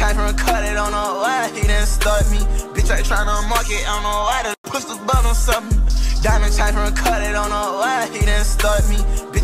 came from cut it, don't know why he didn't start me. Bitch, I tryna market, I don't know why the crystal ball on something. Diamond chain from cut it, don't know why he didn't start me.